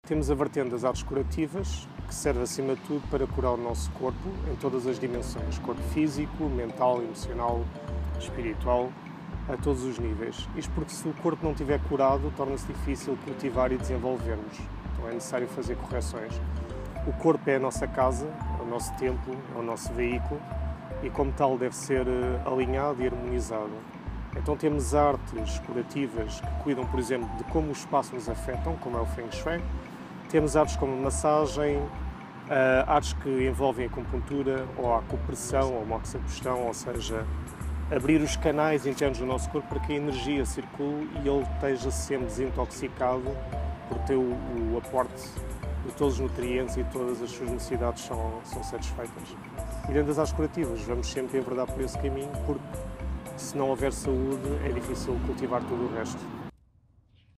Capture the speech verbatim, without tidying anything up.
Temos a vertente das artes curativas, que serve acima de tudo para curar o nosso corpo em todas as dimensões, corpo físico, mental, emocional, espiritual, a todos os níveis. Isto porque se o corpo não estiver curado, torna-se difícil cultivar e desenvolvermos. Então é necessário fazer correções. O corpo é a nossa casa, é o nosso templo, é o nosso veículo e como tal deve ser alinhado e harmonizado. Então temos artes curativas que cuidam, por exemplo, de como o espaço nos afetam, como é o Feng Shui. Temos artes como massagem, uh, artes que envolvem a acupuntura ou a acupressão ou a moxapustão, ou seja, abrir os canais internos do nosso corpo para que a energia circule e ele esteja sempre desintoxicado por ter o, o aporte de todos os nutrientes e todas as suas necessidades são, são satisfeitas. E dentro das artes curativas vamos sempre enverdar por esse caminho porque se não houver saúde é difícil cultivar todo o resto.